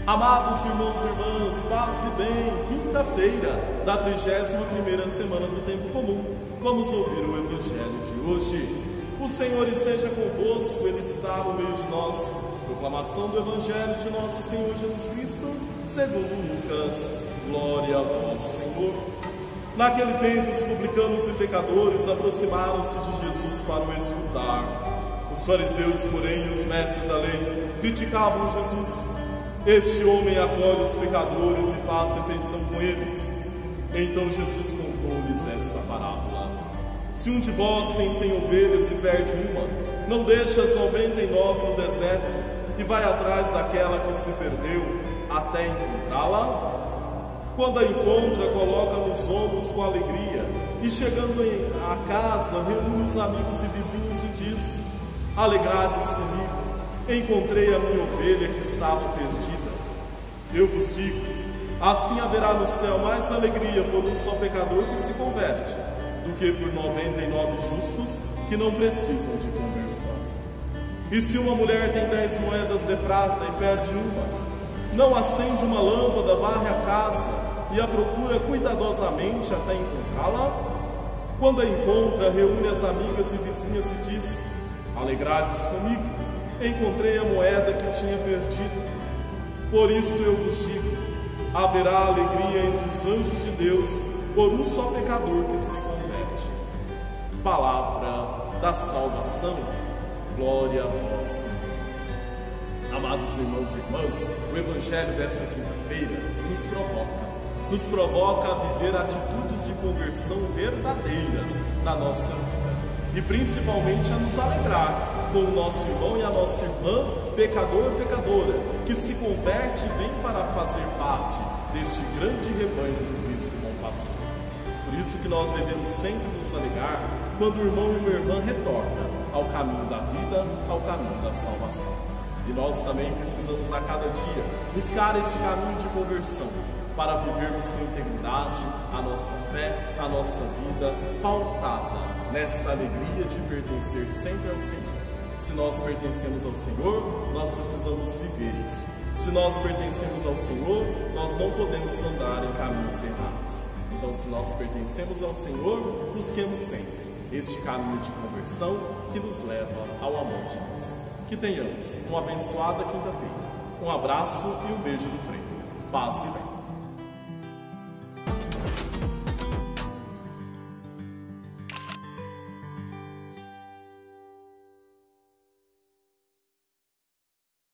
Amados irmãos e irmãs, paz e bem, quinta-feira da 31ª semana do Tempo Comum. Vamos ouvir o Evangelho de hoje. O Senhor esteja convosco, Ele está no meio de nós. Proclamação do Evangelho de nosso Senhor Jesus Cristo, segundo Lucas. Glória a vós, Senhor. Naquele tempo, os publicanos e pecadores aproximaram-se de Jesus para o escutar. Os fariseus, porém, e os mestres da lei criticavam Jesus. Este homem acolhe os pecadores e faz refeição com eles. Então Jesus contou-lhes esta parábola. Se um de vós tem 100 ovelhas e perde uma, não deixa as 99 no deserto e vai atrás daquela que se perdeu até encontrá-la? Quando a encontra, coloca nos ombros com alegria e, chegando à casa, reúne os amigos e vizinhos e diz: alegrai-vos comigo, encontrei a minha ovelha que estava perdida. Eu vos digo, assim haverá no céu mais alegria por um só pecador que se converte, do que por 99 justos que não precisam de conversão. E se uma mulher tem 10 moedas de prata e perde uma, não acende uma lâmpada, varre a casa e a procura cuidadosamente até encontrá-la? Quando a encontra, reúne as amigas e vizinhas e diz: alegrai-vos comigo, encontrei a moeda que tinha perdido. Por isso eu vos digo, haverá alegria entre os anjos de Deus por um só pecador que se converte. Palavra da salvação. Glória a vós, Senhor. Amados irmãos e irmãs, o Evangelho desta quinta-feira nos provoca a viver atitudes de conversão verdadeiras na nossa vida e principalmente a nos alegrar com o nosso irmão e a nossa irmã, pecador, pecadora, que se converte e vem para fazer parte deste grande rebanho do Cristo bom pastor. Por isso que nós devemos sempre nos alegrar quando o irmão e a irmã retornam ao caminho da vida, ao caminho da salvação. E nós também precisamos a cada dia buscar este caminho de conversão para vivermos com integridade a nossa fé, a nossa vida pautada nesta alegria de pertencer sempre ao Senhor. Se nós pertencemos ao Senhor, nós precisamos viver isso. Se nós pertencemos ao Senhor, nós não podemos andar em caminhos errados. Então, se nós pertencemos ao Senhor, busquemos sempre este caminho de conversão que nos leva ao amor de Deus. Que tenhamos uma abençoada quinta-feira. Um abraço e um beijo do Frei. Paz e bem.